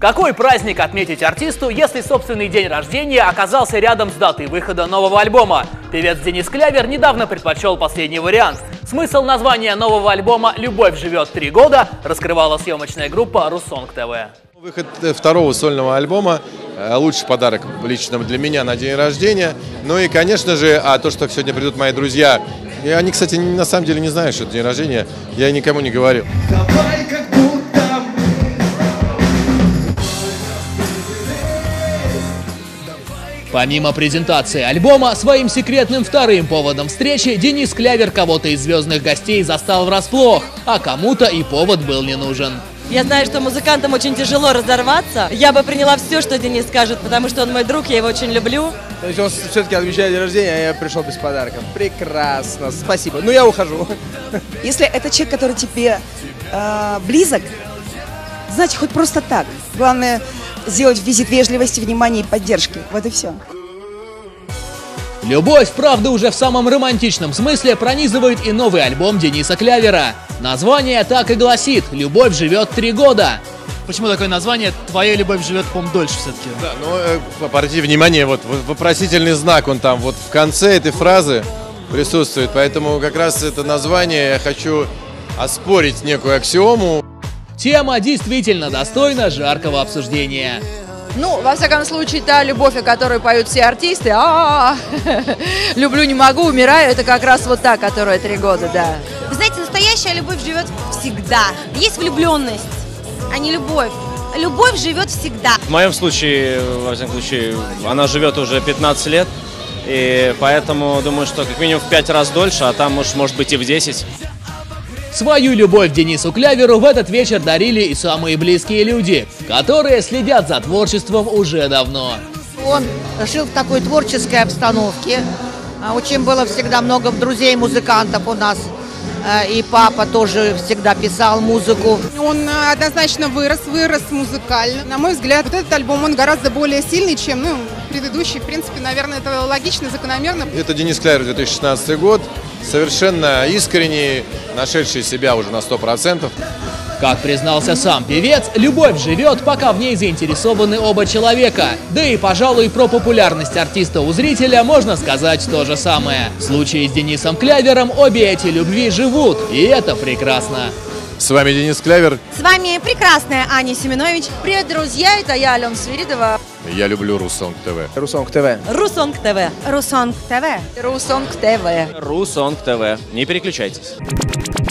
Какой праздник отметить артисту, если собственный день рождения оказался рядом с датой выхода нового альбома? Певец Денис Клявер недавно предпочел последний вариант. Смысл названия нового альбома «Любовь живет 3 года» раскрывала съемочная группа «Русонг ТВ». Выход второго сольного альбома – лучший подарок лично для меня на день рождения. Ну и, конечно же, то, что сегодня придут мои друзья. И они, кстати, на самом деле не знают, что это день рождения. Я никому не говорю. Помимо презентации альбома, своим секретным вторым поводом встречи Денис Клявер кого-то из звездных гостей застал врасплох, а кому-то и повод был не нужен. Я знаю, что музыкантам очень тяжело разорваться. Я бы приняла все, что Денис скажет, потому что он мой друг, я его очень люблю. То есть он все-таки отмечает день рождения, а я пришел без подарков. Прекрасно, спасибо. Ну, я ухожу. Если это человек, который тебе близок, значит, хоть просто так. Главное, сделать визит вежливости, внимания и поддержки. Вот и все. Любовь, правда, уже в самом романтичном смысле пронизывает и новый альбом Дениса Клявера. Название так и гласит «Любовь живет 3 года». Почему такое название? Твоя любовь живет, по-моему, дольше все-таки. Да, но обратите внимание, вот вопросительный знак, он там вот в конце этой фразы присутствует. Поэтому как раз это название я хочу оспорить некую аксиому. Тема действительно достойна жаркого обсуждения. Ну, во всяком случае, та любовь, о которой поют все артисты, люблю, не могу, умираю, это как раз вот та, которая 3 года, да. Вы знаете, настоящая любовь живет всегда. Есть влюбленность, а не любовь. Любовь живет всегда. В моем случае, во всяком случае, она живет уже 15 лет, и поэтому думаю, что как минимум в 5 раз дольше, а там, может быть, и в 10. Свою любовь Денису Кляверу в этот вечер дарили и самые близкие люди, которые следят за творчеством уже давно. Он жил в такой творческой обстановке. Очень было всегда много друзей-музыкантов у нас. И папа тоже всегда писал музыку. Он однозначно вырос музыкально. На мой взгляд, вот этот альбом, он гораздо более сильный, чем предыдущий. В принципе, наверное, это логично, закономерно. Это Денис Клявер, 2016 год. Совершенно искренний, нашедший себя уже на 100%. Как признался сам певец, любовь живет, пока в ней заинтересованы оба человека. Да и, пожалуй, про популярность артиста у зрителя можно сказать то же самое. В случае с Денисом Клявером обе эти любви живут, и это прекрасно. С вами Денис Клявер. С вами прекрасная Аня Семенович. Привет, друзья, это я, Алена Свиридова. Я люблю Русонг ТВ. Русонг ТВ. Русонг ТВ. Русонг ТВ. Русонг ТВ. Русонг ТВ. Не переключайтесь.